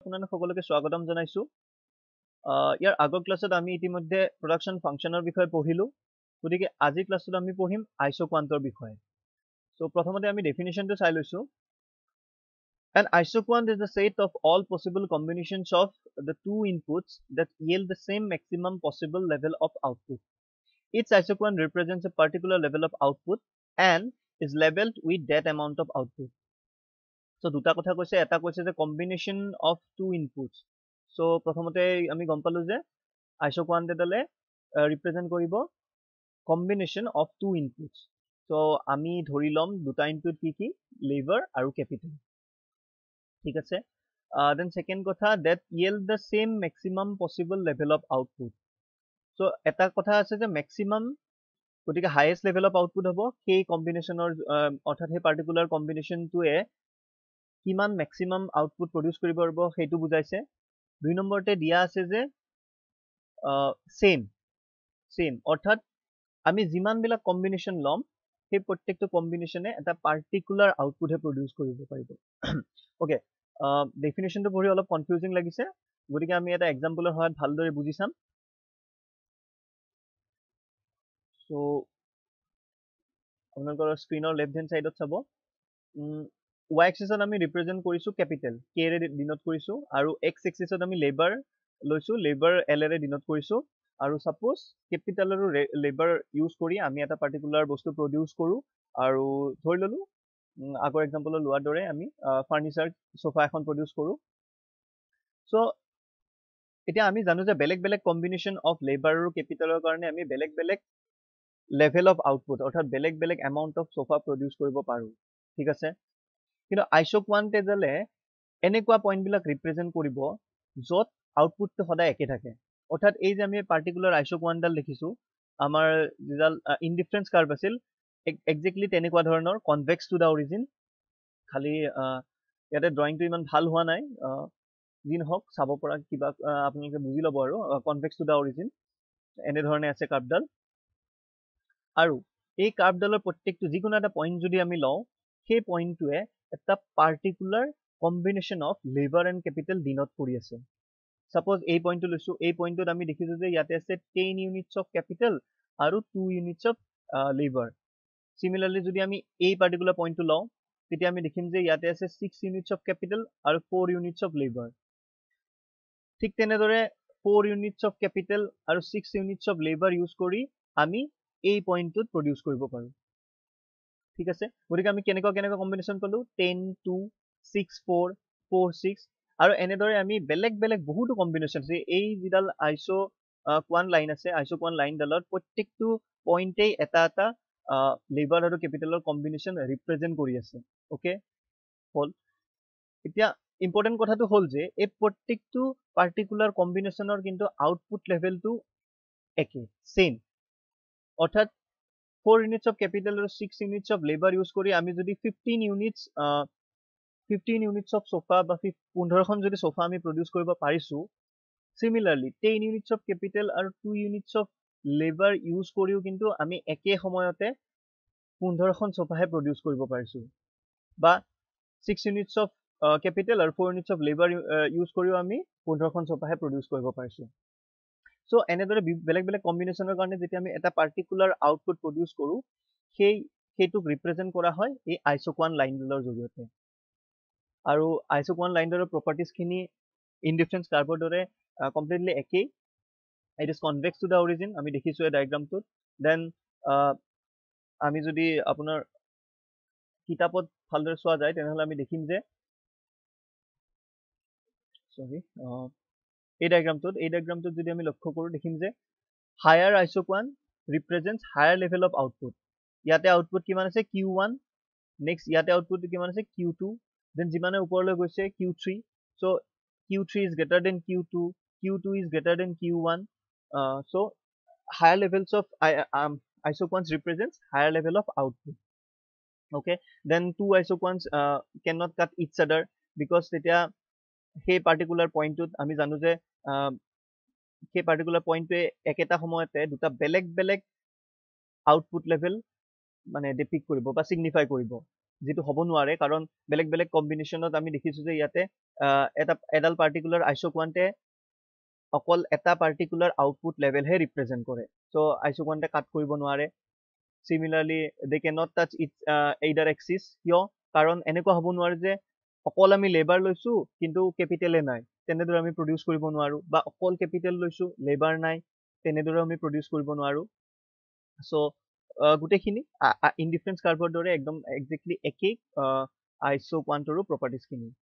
আপোনালোক সকলোকে স্বাগতম জনাইছো ইয়াৰ আগৰ ক্লাছত আমি ইতিমধ্যে প্ৰডাকশন ফাংচনৰ বিষয়ে পঢ়িলো গতিকে আজি ক্লাছত আমি পঢ়িম আইসোকুৱান্টৰ বিষয়ে সো প্ৰথমতে আমি ডেফিনিশনটো চাই লৈছো An isoquant is the set of all possible combinations of the two inputs that yield the same maximum possible level of output. Each isoquant represents a particular level of output and is labeled with that amount of output. So দুটা কথা কৈছে এটা কৈছে যে combination of two inputs. So প্ৰথমতে আমি গম পালো যে isoquant এডালে represent কৰিব combination of two inputs. So আমি ধৰি লম দুটা input কি labor আৰু capital. ঠিক আছে then second কথা that yield the same maximum possible level of output. So এটা কথা আছে যে maximum গতিকে highest level of output হ'ব সেই কম্বিনেশনৰ অৰ্থাৎ সেই পাৰ্টিকুলাৰ কম্বিনেশনটোৱে কিমান maximum output produce কৰিব পাৰিব সেইটো বুজাইছে দুই নম্বৰতে দিয়া আছে যে same অৰ্থাৎ আমি যিমান বিলাক কম্বিনেশন লম সেই প্ৰত্যেকটো কম্বিনেশনে এটা পাৰ্টিকুলাৰ আউটপুট হে প্ৰডিউস কৰিব পাৰিব ওকে ডেফিনিশনটো পঢ়ি অলপ কনফিউজিং লাগিছে গতিকে আমি এটা এক্সাম্পলৰ সহায়ত ভালদৰে বুজি চাম সো আপোনালোকৰ স্ক্ৰিনৰ লেফট হ্যান্ড সাইডত চাব y axisত আমি ৰিপ্ৰেজেন্ট কৰিছো ক্যাপিটাল k ৰে ডিনোট কৰিছো আৰু x axisত আমি লেবাৰ লৈছো লেবাৰ l ৰে ডিনোট কৰিছো আৰু সাপোজ ক্যাপিটাল আৰু লেবাৰ ইউজ কৰি আমি এটা পাৰ্টিকুলাৰ বস্তু প্ৰডিউস কৰো আৰু ধৰি ললো আগৰ এক্সাম্পলৰ লোৱাৰ দৰে আমি ফাৰ্নিচাৰ সোফা এখন প্ৰডিউস কৰো সো এতিয়া আমি জানো যে বেলেগ বেলেগ কম্বিনেশন অফ লেবাৰ আৰু ক্যাপিটালৰ কাৰণে আমি বেলেগ বেলেগ level of output অৰ্থাৎ বেলেগ বেলেগ amount of sofa produce কৰিব পাৰো ঠিক আছে কিন্তু আইসোকুৱান্ট এডালে এনেকুৱা পইণ্ট বিলাক ৰিপ্ৰেজেন্ট কৰিব যত আউটপুটটো সদায় একে থাকে অৰ্থাৎ এই যে আমি পাৰ্টিকুলাৰ আইসোকুৱান্টডাল দেখিছো আমাৰ যিডাল ইনডিফাৰেন্স কাৰ্ভ আছিল এক্স্যাক্টলি তেনেকুৱা ধৰণৰ কনভেক্স টু দা অৰিজিন খালি ইয়াতে ড্ৰয়িংটো ইমান ভাল হোৱা নাই দিন হক চাব পৰা কিবা আপোনালোকে বুজি লব আৰু কনভেক্স টু দা অৰিজিন এনে ধৰণে আছে কাৰ্ভডাল আৰু এই কাৰ্ভডালৰ প্ৰত্যেকটো যিকোনো এটা পইণ্ট যদি আমি লওঁ সেই পইণ্টটোৱে এটা particular combination of labour and capital denote কৰি আছে সাপোজ এই পইণ্টটো লৈছো এই পইণ্টটোত আমি দেখিছো যে ইয়াতে আছে 10 ইউনিটস অফ ক্যাপিটাল আৰু 2 ইউনিটস অফ লেবাৰ সিমিলাৰলি যদি আমি এই পাৰ্টিকুলাৰ পইণ্টটো লওঁ তেতিয়া আমি দেখিম যে ইয়াতে আছে 6 ইউনিটস অফ ক্যাপিটাল আৰু 4 ইউনিটস অফ লেবাৰ ঠিক তেনেদৰে 4 ইউনিটস অফ ক্যাপিটাল আৰু 6 ইউনিটস অফ লেবাৰ ইউজ কৰি আমি এই পইণ্টটোত প্ৰডিউস কৰিব পাৰো ঠিক আছে গতিকে আমি কেনেকুৱা কম্বিনেশন পালো 10 2 6 4 4 6 আৰু এনেদৰে আমি বেলেগ বেলেগ বহুতো কম্বিনেশন আছে এই যিডাল আইসোকুৱান্ট লাইন আছে আইসোকুৱান্ট লাইন ডালত প্ৰত্যেকটো পইণ্টেই এটা এটা লেবাৰ আৰু ক্যাপিটালৰ কম্বিনেশন ৰিপ্ৰেজেন্ট কৰি আছে ওকে হল এতিয়া ইম্পৰ্টেন্ট কথাটো হল যে এই প্ৰত্যেকটো পাৰ্টিকুলাৰ কম্বিনেশনৰ কিন্তু আউটপুট লেভেলটো একে সেম অৰ্থাৎ 4 units of capital or 6 units of labor use কৰি আমি যদি 15 units of sofa বা 15 খন যদি sofa আমি produce কৰিব পাৰিছো similarly 10 units of capital আৰু 2 units of labor use কৰিও কিন্তু আমি একে সময়তে 15 খন sofa হে produce কৰিব পাৰিছো বা 6 units of capital আৰু 4 units of labor use কৰিও আমি 15 খন sofa হে produce কৰিব পাৰিছো So এনেদৰে বেলেগ বেলেগ কম্বিনেশনৰ কাৰণে যেতিয়া আমি এটা পাৰ্টিকুলাৰ আউটপুট প্ৰডিউস কৰো সেইটোক ৰিপ্ৰেজেন্ট কৰা হয় এই আইসোকুৱান্ট লাইনডালৰ জৰিয়তে আৰু আইসোকুৱান্ট লাইনডালৰ প্ৰপাৰ্টিজ খিনি ইনডিফাৰেন্স কাৰ্ভৰ দৰে কমপ্লিটলি একেই it is convex to the origin আমি দেখিছো এই ডায়াগ্ৰামটোত দেন আমি যদি আপোনাৰ কিতাপত ভালদৰে চোৱা যায় তেনেহলে আমি দেখিম যে সৰি এই ডায়াগ্ৰামটোত যদি আমি লক্ষ্য কৰো দেখিম যে higher isoquant represents higher level of output ইয়াতে আউটপুট কিমান আছে Q1 নেক্সট ইয়াতে আউটপুট কিমান আছে Q2 দেন যিমানে ওপৰলৈ গৈছে Q3 so Q3 is greater than Q2 Q2 is greater than Q1 so higher levels of isoquants represents higher level of output okay then two isoquants cannot cut each other because তেতিয়া সেই particular পইণ্টটোত আমি জানো যে সেই particular পইণ্টটোৱে একেটা সময়তে দুটা বেলেগ বেলেগ আউটপুট লেভেল মানে ডিপিক্ট কৰিব বা সিগনিফাই কৰিব যেটো হ'ব নোৱাৰে কাৰণ বেলেগ বেলেগ কম্বিনেশনত আমি দেখিছো যে ইয়াতে এডাল পাৰ্টিকুলাৰ আইসোকুৱান্টে অকল এটা পাৰ্টিকুলাৰ আউটপুট লেভেলহে ৰিপ্ৰেজেণ্ট কৰে চ' আইসোকুৱান্টে কাট কৰিব নোৱাৰে similarly they can not touch its either axis কিয় কাৰণ এনেকুৱা হ'ব নোৱাৰে যে অকল আমি লেবাৰ লৈছো কিন্তু কেপিটেলে নাই তেনেদৰে আমি প্ৰডিউচ কৰিব নোৱাৰো বা অকল কেপিটেল লৈছো লেবাৰ নাই তেনেদৰে আমি প্ৰডিউচ কৰিব নোৱাৰো চ' গোটেইখিনি ইনডিফাৰেঞ্চ কাৰ্ভৰ দৰে একদম একজেক্টলি একেই আইসোকুৱান্টৰো প্ৰপাৰ্টিজখিনি